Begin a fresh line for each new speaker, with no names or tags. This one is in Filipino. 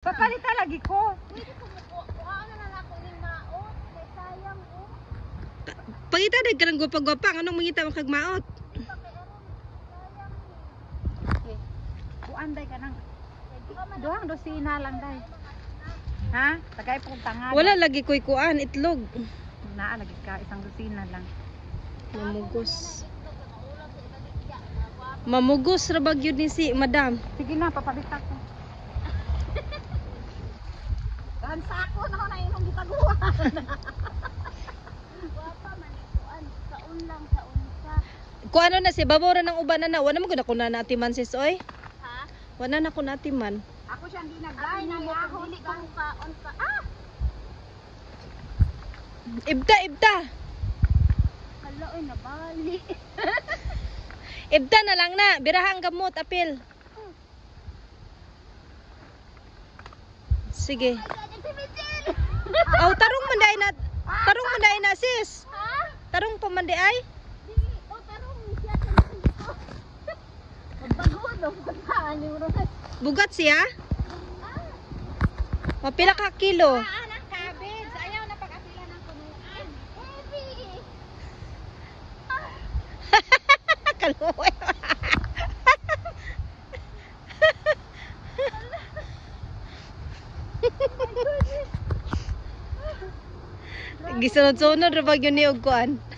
Papalita lagi ko.
Pwede ko mo ano na ako ning maot, kay sayang ko.
Pangita nagkarang gwapa-gwapa, anong mangita mo kag maot?
Okay. Kuanday ka nang. Duhang dosina lang day. Ha? Tagay pong tangan.
Wala lagi ko'y kuan, itlog.
Naa lagi ka isang dosina lang.
Mamugos. Mamugos ra bag yun ni si madam.
Sige na, papalita ko. Kan sako na na imong gitaguan.
Wapa man ikuan, saun lang saun ka.
Kung ano na si babora ng uban na wala mo ko na natiman sis oy.
Ha?
Wala na ko natiman.
Ako siya hindi
Ay
nagay
na
na
mo
yahon
dili ko kaon ka. Ah,
Ibda.
hala oy nabali.
Ibda na lang na, birahang gamot apil. Sige. Oh, tarong manday na sis.
Ha?
Tarong pa manday ay.
Dili o tarong siya sa. Magbago do pagkaan yung ron.
Bugat siya. Mapila ka kilo.
anak cabbage. Ayaw na pag-apila ng punuan.
Heavy.
Kaluoy. Gisunod-sunod ra bag yun ni og kuan.